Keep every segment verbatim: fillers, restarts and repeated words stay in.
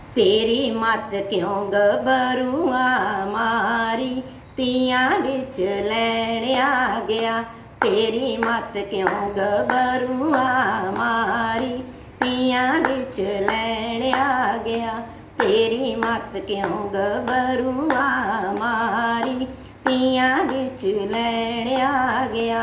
तेरी मत क्यों गबरुआ मारी तियां बिच लैण आ गया। तेरी मत क्यों गबरुआ मारी तियां बिच लैण आ गया। तेरी मत क्यों गबरुआ मारी तियां बिच लैण आ गया।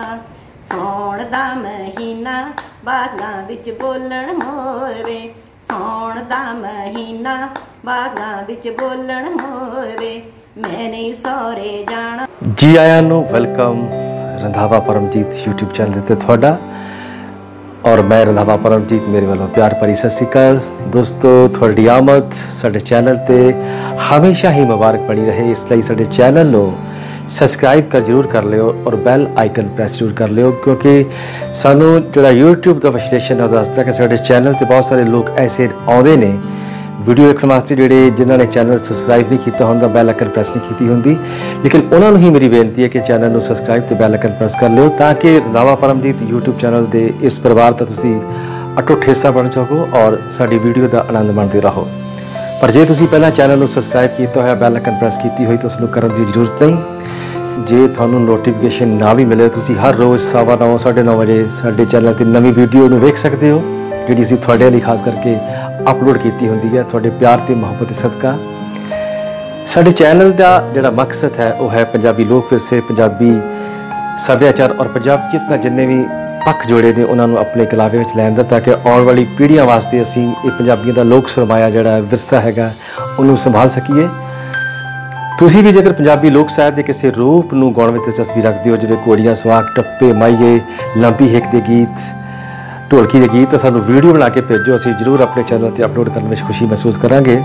सौण दा महीना बागां बिच बोलण मोर वे। सौण दा महीना बागां बिच बोलण मोर वे। मैं नहीं सौरे जाना। जी आया नो welcome Randhawa Paramjit YouTube channel ते तुहाडा और मैं रंधावा परमजीत मेरे वालों प्यार भरी सत श्री अकाल। दोस्तों तुहाडी आमद साडे चैनल ते हमेशा ही मुबारक बनी रहे, इसलिए साडे चैनल नो सबसक्राइब कर जरूर कर लियो और बैल आइकन प्रेस जरूर कर लियो, क्योंकि सानू जो यूट्यूब का विश्लेषण है दसदा कि साडे चैनल ते बहुत सारे लोग ऐसे आउंदे ने वीडियो देखने वास्ते जिहड़े जिन्होंने चैनल सबसक्राइब नहीं किया होंदा, बैल आइकन प्रेस नहीं की होंदी, लेकिन उन्होंने ही मेरी बेनती है कि चैनल को सबसक्राइब तो बैल आइकन प्रेस कर लियो ताकि रंधावा परमजीत यूट्यूब चैनल के इस परिवार का तुसी अटुट हिस्सा बन सको और साडी वीडियो का आनंद माणते रहो। पर जे तुसी पहला चैनल को सबसक्राइब किया होया, बैल आइकन प्रेस की हुई तो उसनूं करन दी जरूरत नहीं। जे थानू नोटिफिकेशन ना भी मिले तुसी हर रोज़ सवा नौ साढ़े नौ बजे साडे चैनल ते नवी वीडियो नूं वेख सकते हो, जिहड़ी असीं तुहाडे लई खास करके अपलोड की होंदी है। तुहाडे प्यार ते मुहब्बत सदका साडे चैनल का जिहड़ा मकसद है वह है पंजाबी लोक विरसे, पंजाबी सभ्याचार और पंजाबीयत नाल जिन्ने भी पक्ष जोड़े ने उन्होंने अपने कलावे में लैन दा, ताकि आने वाली पीढ़ियां वास्ते असी ये पंजाबियों का लोक सरमाया जिहड़ा विरसा हैगा उन्होंने संभाल सकीए। तुसी भी जेकर पंजाबी लोक साहित्य के किसी रूप नूं गाउण विच दिलचस्पी रखते हो, जिवें घोड़ियां सुहाग टप्पे माईए लंबी हिक दे गीत ढोलकी के गीत, तो सानू वीडियो बना के भेजो, असी जरूर अपने चैनल पर अपलोड करने में खुशी महसूस करांगे।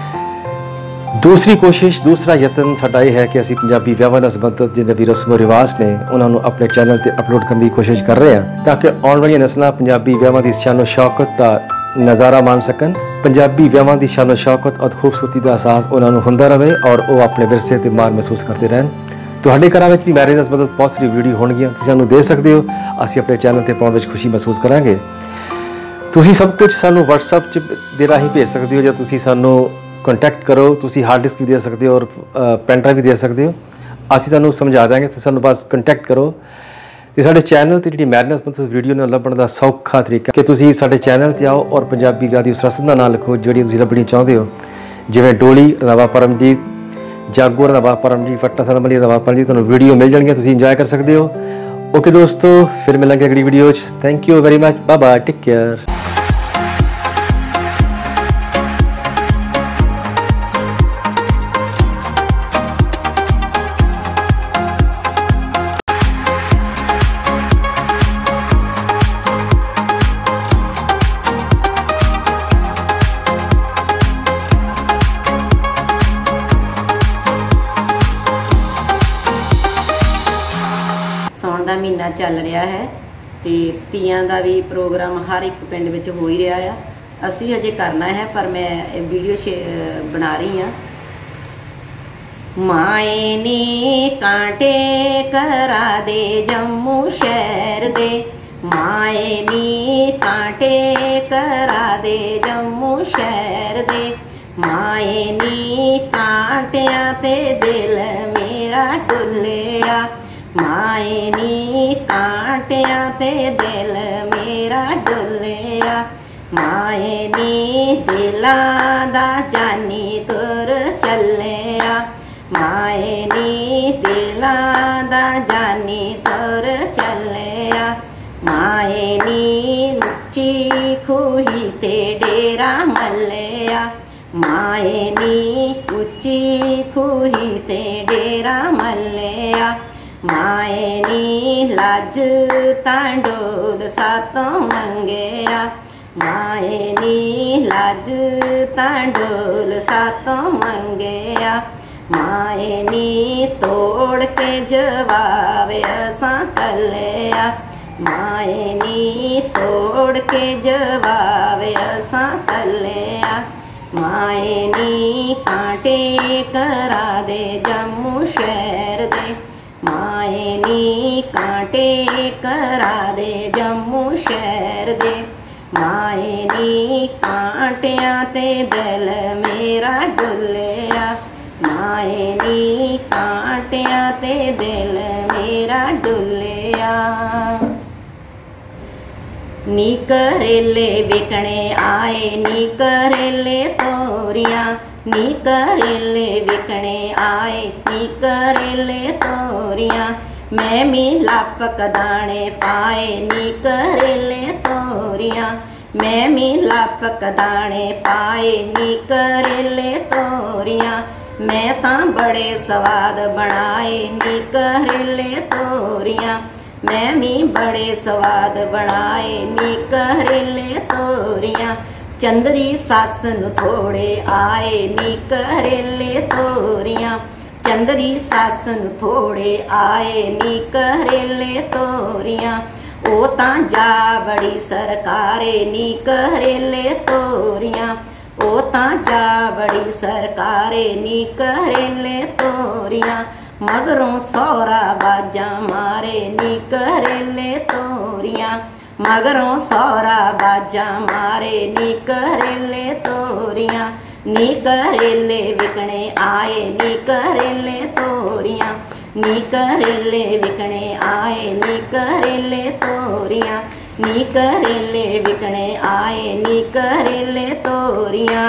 दूसरी कोशिश दूसरा यतन साडा यह है कि असी पंजाबी विआहां नाल संबंधित जिन्ने भी रस्मो रिवाज ने उन्होंने अपने चैनल पर अपलोड करने की कोशिश कर रहे हैं, ताकि आने वाली नस्लां पंजाबी विआहां की शानो शौकत का नज़ारा मान सकन, पंजाबी विआहां की शानो शौकत और खूबसूरती का एहसास उन्होंने हुंदा रहे और वो अपने विरसे ते माण महसूस करते रहन। तुहाडे घरां विच भी मैरिज नाल संबंधित बहुत सारी वीडियो होणगीआं, तुसीं सानूं दे सकते हो, असीं अपने चैनल ते पाउण विच खुशी महसूस करांगे। तुसीं सब कुछ सानूं WhatsApp च दे राहीं भेज सकते हो, जां तुसीं सानूं कॉन्टैक्ट करो, तुसीं हार्ड डिस्क भी दे सकते हो और पेन ड्राइव भी दे सकते हो, असीं तुहानूं समझा देंगे। तुसीं सानूं बस कॉन्टैक्ट करो। तो साडे चैनल ते जिहड़ी मैरिज नाल संबंधित वीडियो ने लभण दा सौखा तरीका कि तुसीं साडे चैनल ते आओ और पंजाबी विआह दी उस रस्म दा नाम लिखो जिहड़ी तुसीं लभणी चाहुंदे हो, जिवें डोली रंधावा परमजीत, जागो रंधावा परमजीत, वट्टा सलमली रंधावा परमजीत, तुहानूं वीडियो मिल जाणगीआं, तुसीं इंजॉय कर सकते हो। ओके दोस्तों, फिर मिलांगे अगली वीडियो च। Thank you very much, bye bye, take care. सौण का महीना चल रहा है तो तियां का भी प्रोग्राम हर एक पिंड में हो ही रहा है। असी अजे करना है पर मैं वीडियो शे बना रही हाँ। माए ने कांटे करा दे जम्मू शहर दे, माए नी कांटे करा दे जम्मू शहर दे, माए नी कांटिया ते दिल मेरा डुलिया, माए नी कांटिया ते दिल मेरा डुलिया, माए नी दिलां दा जानी तुर चलिया, माए नी दिलां दा जानी तुर चलिया, माए नी उच्ची खूही ते डेरा मलिया, माए नी उच्ची खूही ते डेरा मलिया, माए नी लज तांडोल सातों मंगया, माए नी लज तांडोल सातों मंगया, माए नी तोड़ के जवाब असां कलिया, माए नी तोड़ के जवाब असां कलिया, माए नी कांटे करा दे जम्मू शहर दे, माए नी कांटे करा दे जम्मू शहर दे, माए नी कांटियां ते दिल मेरा डुलिया, माए नी कांटियां ते दिल मेरा डुलिया। नी करेले विकणे आए नी करेले तोरियां, नी करेले विकणे आए नी करेले तोरियां। मैं मी लापक दाणे पाए नी करेले तोरियां, मैं मी लापक दाणे पाए नी करेले तोरियां। मैं तां बड़े स्वाद बनाए नी करेले तोरियां, मैं मी बड़े स्वाद बनाए नी करेले तोरियां। चंदरी सस नूं थोड़े आए नी करेले तोरियां, चंदरी सस नूं थोड़े आए नी करेले तोरियां। ओ तां जा बड़ी सरकारे नी करेले तोरियां, ओ तां जा बड़ी सरकारे नी करेले तोरियां। मगरों सौरा बाजा मारे नी करेले तोरियां, मगरों सौरा बाजा मारे नी करेले तोरियां। नी करेले विकणे आए नी करेले तोरियां, नी करेले विकणे आए नी करेले तोरियां, नी करेले विकणे आए नी करेले तोरियां।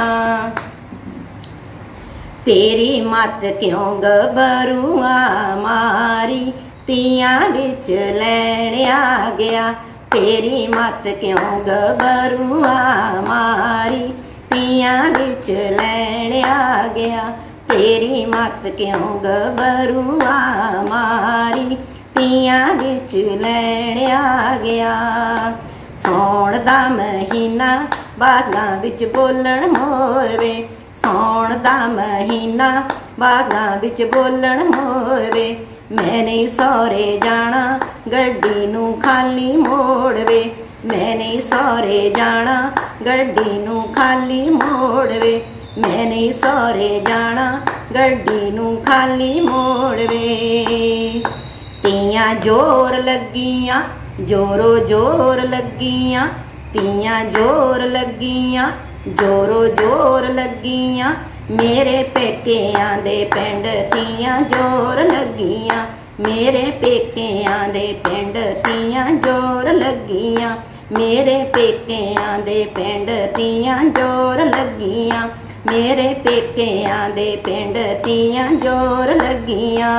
तेरी मत क्यों गबरुआ मारी तियां बिच लैण आ गया, तेरी मत क्यों गबरुआ मारी तियां बिच लैण आ गया। तेरी मत क्यों गबरुआ मारी तियां बिच लैण आ गया। सौण दा महीना बागां बिच बोलण मोर वे, सौण दा महीना बागां बिच बोलण मोर वे। मैं नहीं सौरे जाना गड्डी नूं खाली मोड़ वे, मैं नहीं सौरे जाना गड्डी नूं खाली मोड़ वे, मैं नहीं सौरे जाना गड्डी नूं खाली मोड़ वे। तियां जोर लगियां जोरो जोर लगियां, तियां जोर लगियां जोरो जोर लगियां। मेरे पेकियां दे पिंड तियां जोर लगियां, मेरे पेकियां दे पिंड तियां जोर लगियां, मेरे पेकियां दे पिंड तियां जोर लगियां, मेरे पेकियां दे पिंड तियां जोर लगियां।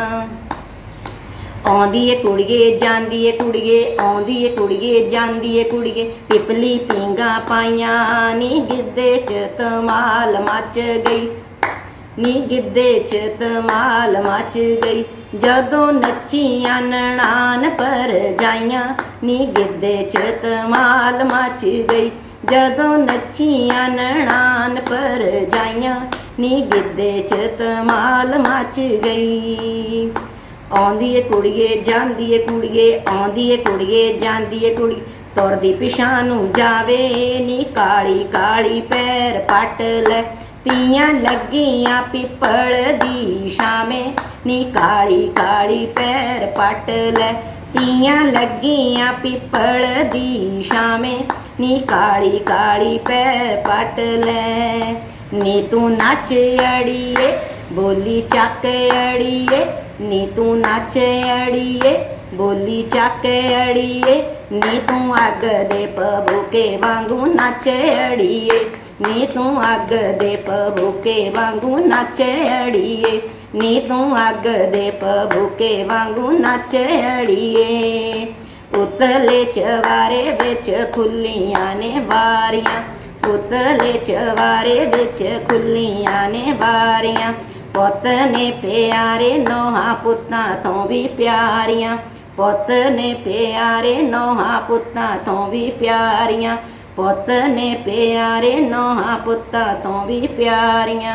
आउंदी ए कुड़िए जांदी ए कुड़िए, आउंदी ए कुड़िए जांदी ए कुड़िए। पिपली पींगा पाइयां नी गिद्धे च धमाल मच गई, नी गिद्धे च धमाल मच गई। जदों नच्चियां ननान भरजाइयां नी गिद्धे च धमाल मच गई, जदों नच्चियां ननान भरजाइयां नी गिद्धे च धमाल मच गई। आउंदी ए कुड़िए जांदी ए कुड़िए, आउंदी ए कुड़िए जांदी ए कुड़िए। तुरदी पिछां नूं जावे नी काली काली पैर पट लै, तियां लगियां पिपल दी छावें नी काली काली पैर पट लै, तियां लगियां पिपल दी छावें नी काली काली पैर पट लै। नी तू नच अड़िए बोली चक अड़िए, नी तू नच अड़िए बोली चक अड़िए। नी तू अग दे पबूके वांगू नच अड़िए, नी तू अग दे पबूके वांगू नच अड़िए, नी तू अग दे पबूके वांगू नच अड़िए। उतले चवारे बिच खुलियां ने बारियां, उतले चवारे बिच खुलियां ने बारियां। पुत ने प्यारे नोहा पुत्तां तो भी प्यारियां, पुत ने प्यारे नोहा पुत्तां तो भी प्यारियां, पुत ने प्यारे नोहा पुत्तां तो भी प्यारियां।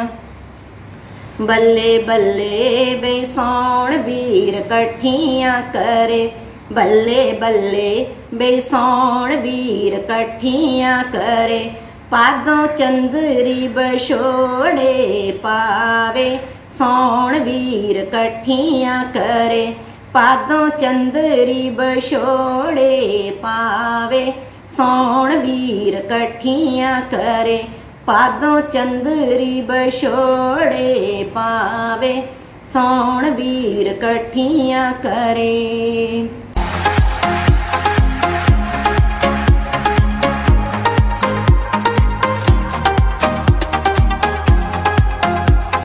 बल्ले बल्ले बे सौण वीर कट्ठियां करे, बल्ले बल्ले बे सौण वीर कट्ठियां करे। पादों चंदरी बछोड़े पावे सौण वीर कट्ठियां करे, पादों चंदरी बछोड़े पावे सौण वीर कठियां करे, पादों चंदरी बछोड़े पावे, सौण वीर कठियां करे।